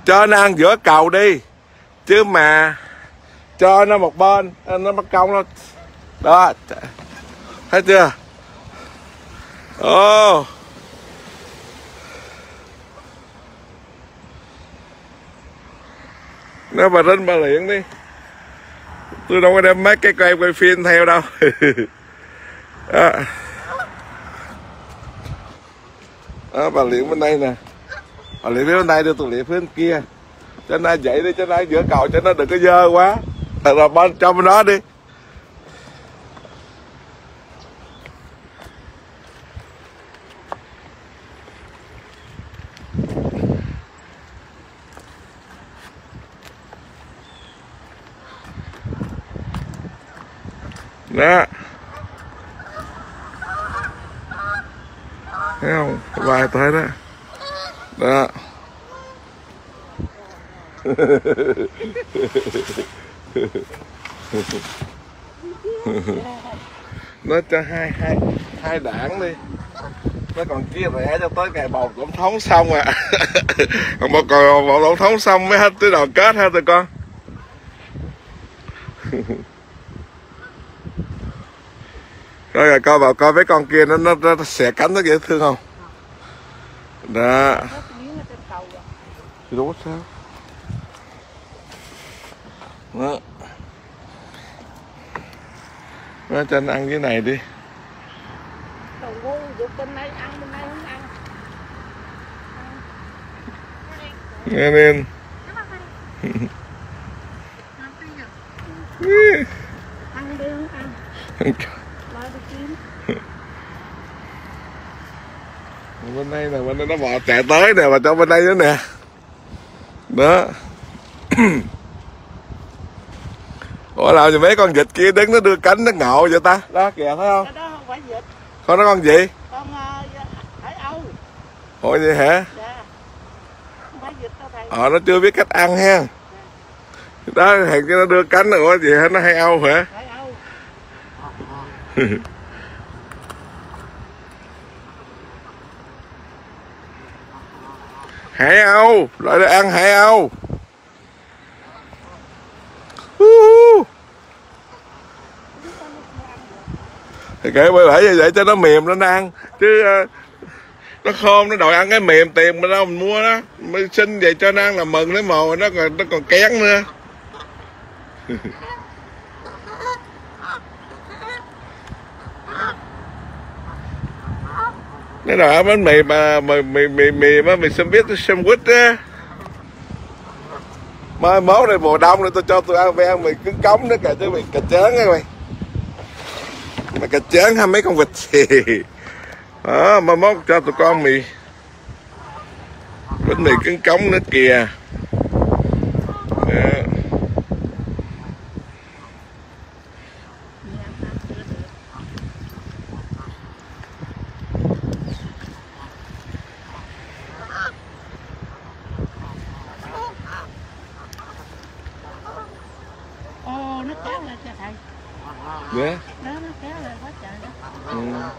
cho nó ăn giữa cầu đi, chứ mà cho nó một bên nó mất công nó đó, thấy chưa? Ồ, nó bà rinh bà luyện đi, tôi đâu có đem mấy cái quay phim theo đâu. Đó. Đó, bà luyện bên đây nè, bà luyện phía bên đây, đưa tôi luyện phía bên kia, cho nó dậy đi, cho nó giữa cầu, cho nó đừng có dơ quá, rồi bên cho bên đó đi. Đó, thấy không, vài tới đó. Đó. Nó cho hai đảng đi, nó còn chia rẽ cho tới ngày bầu tổng thống xong à. Còn bầu tổng thống xong mới hết tới đoàn kết ha tụi con. Rồi coi vào coi mấy con kia nó xẻ cánh nó dễ thương không? Đó. Thì đúng sao? Đó. Nó cho nó ăn cái này đi. Nghe nên. Ăn đi không ăn. Bên đây nè, bên đây nó bò chạy tới nè, mà cho bên đây nữa nè. Đó. Ủa làm gì mấy con vịt kia đứng nó đưa cánh nó ngộ vậy ta? Đó kìa thấy không? Đó không phải vịt. Con nó con gì? Con hải âu. Ủa vậy hả? Dạ. Không phải vịt đâu thầy. Nó chưa biết cách ăn ha. Đó hèn cho nó đưa cánh rồi, ủa gì hả? Nó hay âu hả? Hải âu. Hải âu, lại đây ăn hải âu. Thì kệ bởi như vậy cho nó mềm nó ăn, chứ nó khôn nó đòi ăn cái mềm tiền mà đâu mình mua đó, mới xin vậy cho nó ăn là mừng lấy mồ, nó còn kén nữa. Nó đòi ăn bánh mì mà mì sandwich á. Mai mốt này mùa đông này tôi cho tôi ăn ven mì cứng cống nữa kìa, chứ mì cà chớn á mày. Mà cà chớn hay mấy con vịt gì. Đó, mai mốt cho tụi con bánh mì cứng cống nữa kìa. Đó. Nó kéo lên cho thầy. Yeah. Đó, nó kéo lên quá trời đó.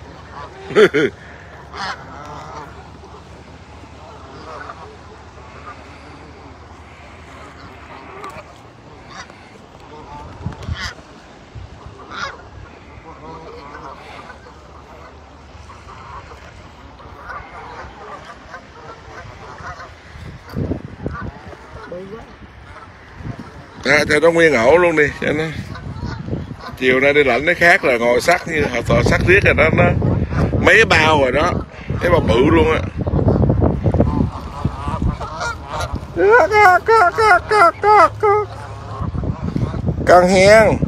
Cho nó nguyên ổ luôn đi cho nó chiều nay đi lạnh nó khác rồi, ngồi sắt như họ tọa sắt riết rồi đó, nó mấy bao rồi đó, cái bao bự luôn á. Con hen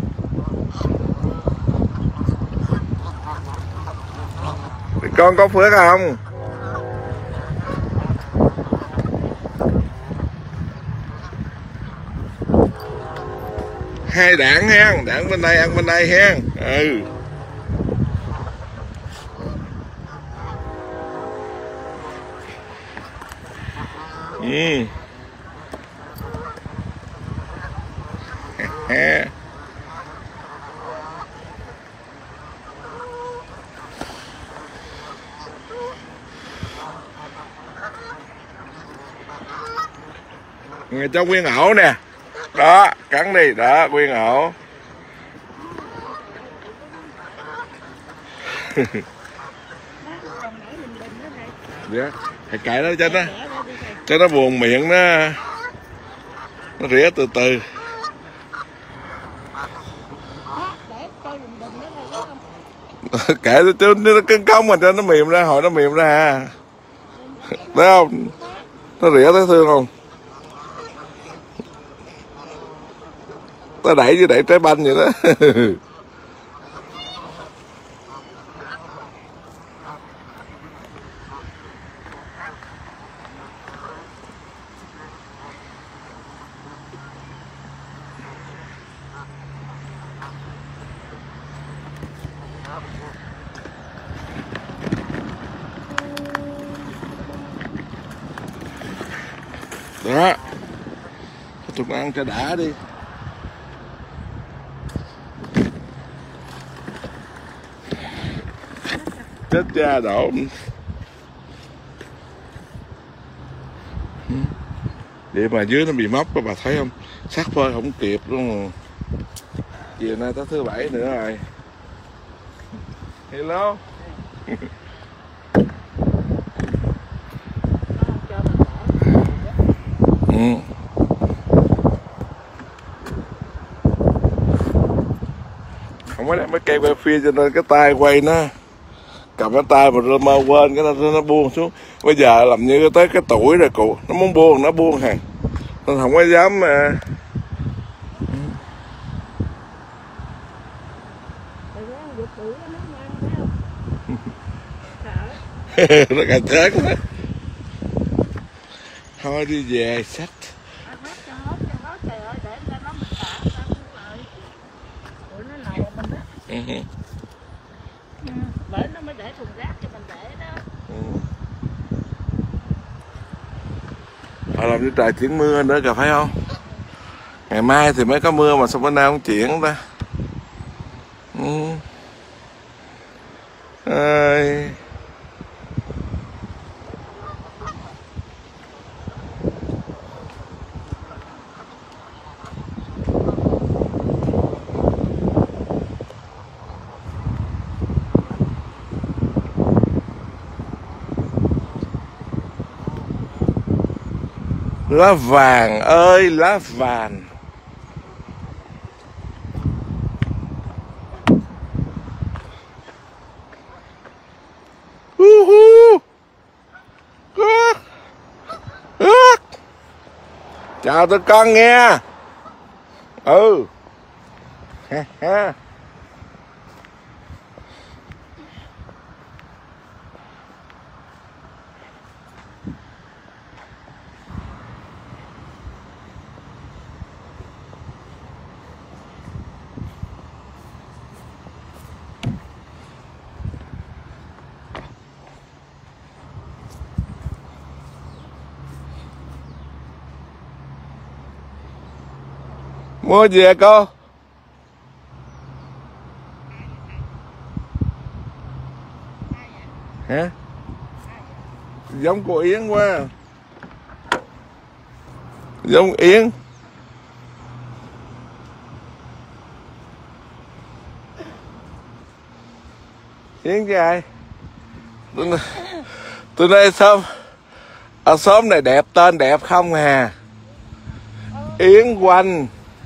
con có phước không? Hai đảng hen, đảng bên đây ăn bên đây hen. Ừ. Người cho nguyên ổ nè. Đó, cắn đi, đó, nguyên ổ. Dạ, hãy cạy nó cho nó buồn miệng, nó rỉa từ từ. Kệ nó cứng cống mà cho nó mềm ra, hồi nó mềm ra ha. Thấy không? Nó rỉa thấy thương không? Ta đẩy như đẩy trái banh vậy đó. Đó, tụi nó ăn cho đã đi. Chết cha đổ. Vậy mà dưới nó bị móc đó, bà thấy không? Sắt phơi không kịp luôn rồi. Chiều nay tới thứ bảy nữa rồi. Hello. Không có đem cái cây quay phía cho nên cái tay quay nó cầm cái tay mà mơ quên cái nó buông xuống. Bây giờ làm như tới cái tuổi rồi cụ nó muốn buông nó buông hàng nên không có dám mà. Nó càng chết đó. Thôi đi về sách. Bởi nó mới để thùng rác cho mình để đó. Họ làm như trời chuyển mưa nữa kìa phải không? Ngày mai thì mới có mưa mà sao bữa nay không chuyển ta? Ơi. Lá vàng ơi lá vàng. Chào tụi con nghe. Ha. Mua gì hả cô? Hả? Giống cô Yến quá. Giống Yến. Yến với ai? Tôi nói sao ở xóm này đẹp, tên đẹp không à? Yến Quanh.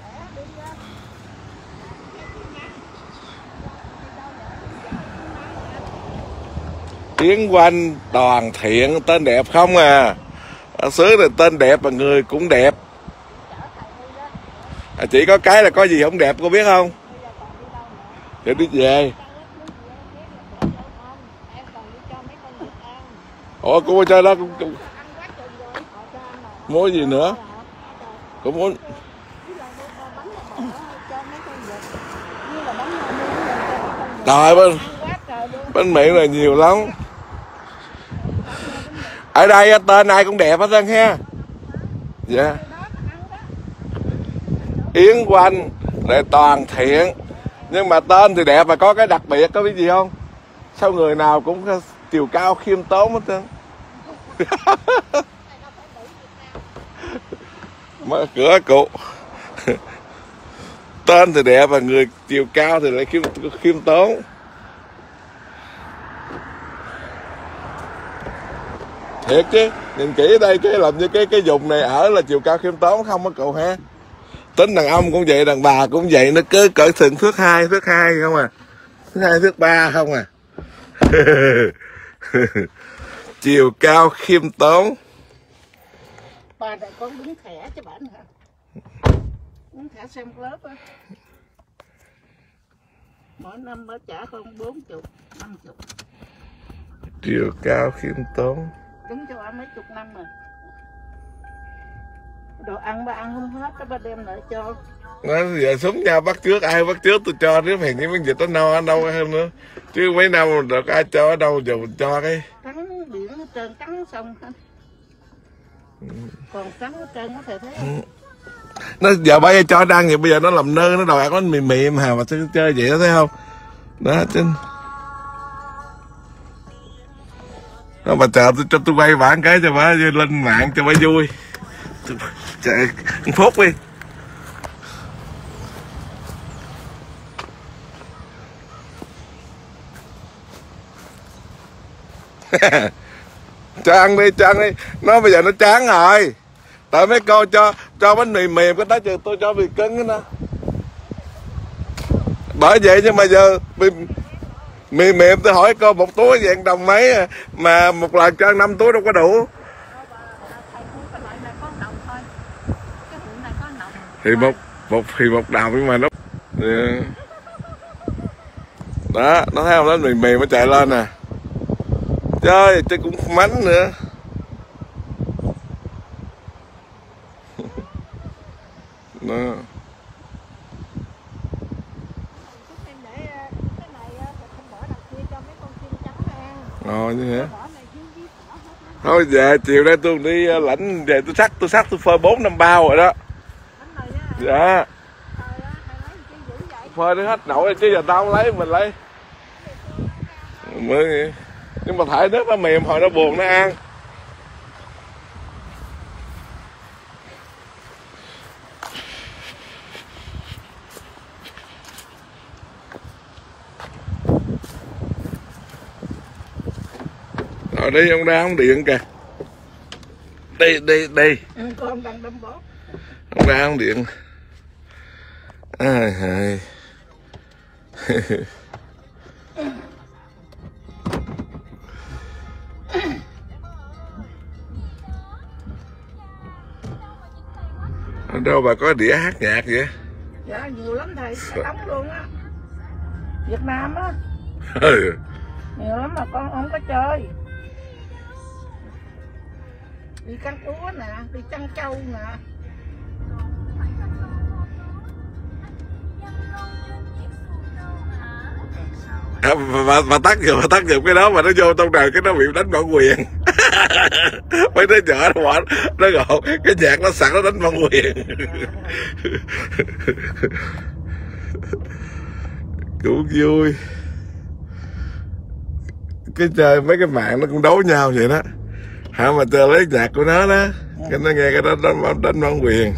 Yến Quanh, Đoàn Thiện, tên đẹp không à? Ở xứ này tên đẹp mà người cũng đẹp. Chỉ có cái là có gì không đẹp cô biết không? Để đi về. Ủa cô chơi đó cũng muốn gì nữa? Cũng muốn trời bánh miệng là nhiều lắm. Ở đây tên ai cũng đẹp hết trơn ha. Dạ. Yến Quanh rồi Toàn Thiện. Nhưng mà tên thì đẹp mà có cái đặc biệt có biết gì không? Sao người nào cũng chiều cao khiêm tốn hết trơn. mở cửa cụ. Tên thì đẹp và người chiều cao thì lại khiêm tốn. Thiệt chứ, nhìn kỹ đây cái làm như cái vùng này ở là chiều cao khiêm tốn không á cậu ha. Tính đàn ông cũng vậy, đàn bà cũng vậy, nó cứ cỡ thượng thước 2 không à. Thước 2 thước 3 không à. Chiều cao khiêm tốn. Bà này con đứng thẻ cho bạn hả? Đứng thẻ xem lớp á. Mỗi năm bà trả con 40, 50. Chiều cao khiêm tốn. Đứng cho bà mấy chục năm rồi. Đồ ăn bà ăn không hết đó, bà đem lại cho. Nó giờ súng nhau bắt trước, ai bắt trước tôi cho nếu hèn những miếng dịch nó no ở đâu hơn nữa. Chứ mấy năm được ai cho ở đâu giờ mình cho cái. Cắn biển hết trơn, cắn xong hết. Còn cắn hết trơn có thể thấy không? Nó giờ bây giờ cho đăng thì bây giờ nó làm nơ, nó đòi ăn nó mềm mềm hà mà chơi vậy đó thấy không? Đó chứ. Nó mà chờ cho tôi quay bản cái cho bà lên mạng cho bà vui. Chạy phút đi. Cho ăn đi, cho ăn đi. Nó bây giờ nó chán rồi. Tại mấy cô cho bánh mì mềm cái đó chứ tôi cho mì cứng đó nè. Bởi vậy nhưng mà giờ mì mềm tôi hỏi cô một túi vàng đồng mấy mà một lần cho 5 túi đâu có đủ. Thì một đồng nhưng mà nó đó, nó thấy không, nó mềm mềm nó chạy lên nè. Chơi chứ cũng mánh nữa. Đó. Ngon như thế. Thôi về chiều nay tôi đi lãnh về tôi sắt tôi phơi 4-5 bao rồi đó. Dạ. Phơi nó hết nổi chứ giờ tao không lấy, mình lấy. Mới nhưng mà thải nước nó mềm hồi nó buồn nó ăn. Rồi đi ông ra ông điện kìa. Đi. Con đang đâm bóp. Ông ra ông điện. Ai hời. Ở đâu bà có đĩa hát nhạc vậy? Dạ nhiều lắm thầy, đóng luôn á. Việt Nam á. Nhiều lắm mà con không có chơi. Đi cắn úa nè, đi chăn trâu nè. Mà tắt giùm cái đó mà nó vô trong đời cái nó bị đánh bản quyền. Mấy đứa nhỏ nó bỏ nó gọn cái nhạc nó sẵn nó đánh bản quyền. Cũng vui. Cái chơi mấy cái mạng nó cũng đấu nhau vậy đó. Hả mà chơi lấy nhạc của nó đó, cái nó nghe cái đó đánh bản quyền.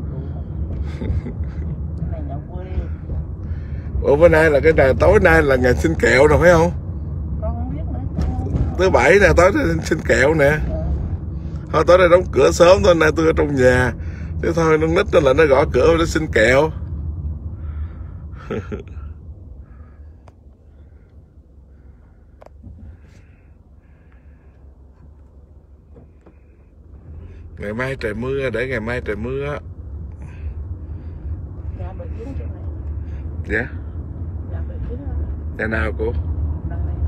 Ủa bữa nay là cái ngày tối nay là ngày xin kẹo rồi phải không? Con không biết nữa. Thứ bảy nè, tối xin kẹo nè. Thôi tối nay đóng cửa sớm thôi, nay tôi ở trong nhà. Thế thôi nó nít nó là nó gõ cửa nó xin kẹo. Ngày mai trời mưa, để ngày mai trời mưa. Dạ bà Chiến chỗ này. Dạ? Dạ bà Chiến đó. Nhà nào cô? Đằng này.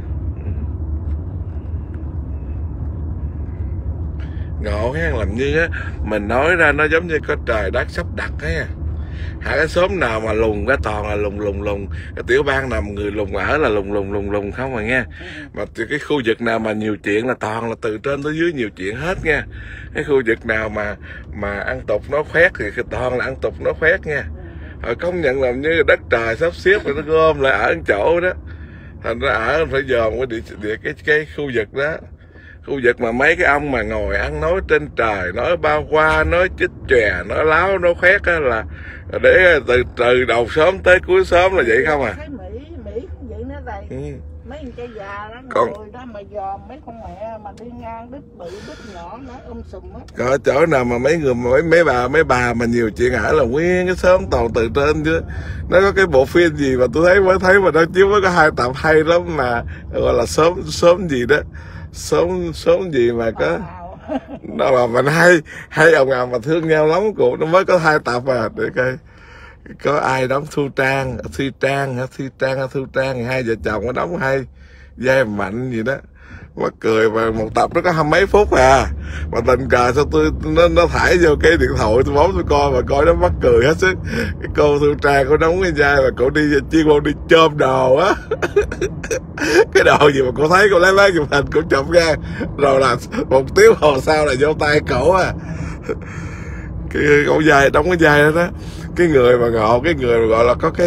Ngộ ha, làm như á mình nói ra nó giống như có trời đất sắp đặt á. Hả cái xóm nào mà lùng cái toàn là lùng, cái tiểu bang nào người lùng ở là lùng không mà nghe. Mà cái khu vực nào mà nhiều chuyện là toàn là từ trên tới dưới nhiều chuyện hết nha. Cái khu vực nào mà ăn tục nó khoét thì toàn là ăn tục nó khoét nha. Rồi công nhận làm như đất trời sắp xếp rồi nó gom lại ở chỗ đó. Thành ra ở phải dòm cái khu vực đó. Khu vực mà mấy cái ông mà ngồi ăn nói trên trời, nói bao qua, nói chích chòe, nói láo, nói khoét á, là để từ đầu xóm tới cuối xóm là vậy không à. Thấy Mỹ cũng vậy nữa thầy. Mấy anh trai già đó ngồi đó mà dòm mấy con mẹ mà đi ngang đứt bự đứt nhỏ nó sùm á. Có chỗ nào mà mấy người mấy bà mà nhiều chuyện hả là nguyên cái xóm toàn từ trên chứ. Nó có cái bộ phim gì mà tôi mới thấy mà nó chiếu với có 2 tập hay lắm mà gọi là xóm gì đó, xóm gì mà có nó mà mình hai ông nào mà thương nhau lắm cụ, nó mới có 2 tập à. Để coi có ai đóng Thu Trang thì hai vợ chồng nó đóng hay, Giai Mạnh gì đó, mắc cười. Mà một tập nó có 20 mấy phút à, mà tình cờ sao nó thải vô cái điện thoại tôi bấm tôi coi, mà coi nó mắc cười hết sức. Cái cô Thu Trang cô đóng cái vai mà cô đi chuyên môn đi chôm đồ á cái đồ gì mà cô thấy cô lấy chụp hình cô chụp ra rồi là 1 tiếng hồ sau là vô tay cổ à. Cái cổ vai đóng cái vai đó đó. Cái người mà ngộ, cái người mà gọi là có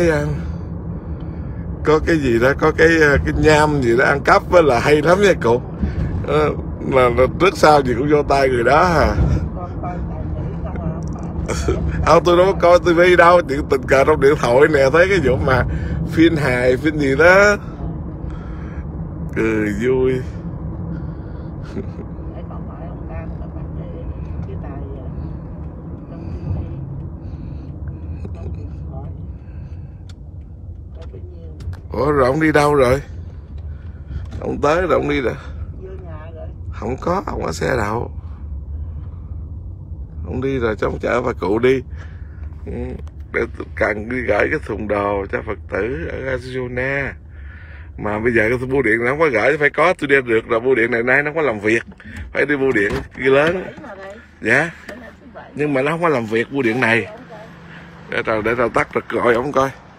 cái gì đó, có cái nham gì đó ăn cắp với là hay lắm nha cụ. Mà trước sau gì cũng vô tay người đó à. Không, tôi đâu có coi tivi đâu, chuyện tình cờ trong điện thoại nè, thấy cái vụ mà phim hài phim gì đó cười vui. Ủa rồi ông đi đâu rồi? Ông tới rồi ông đi rồi? Không có, ông có xe đậu. Ông đi rồi cho ông chở bà cụ đi. Để cần đi gửi cái thùng đồ cho Phật tử ở Arizona. Mà bây giờ cái bưu điện nó không có gửi, phải có tôi đi được rồi. Bưu điện này nay nó không có làm việc, phải đi bưu điện lớn. Dạ. Nhưng mà nó không có làm việc bưu điện này. Để tao tắt rồi gọi ông coi.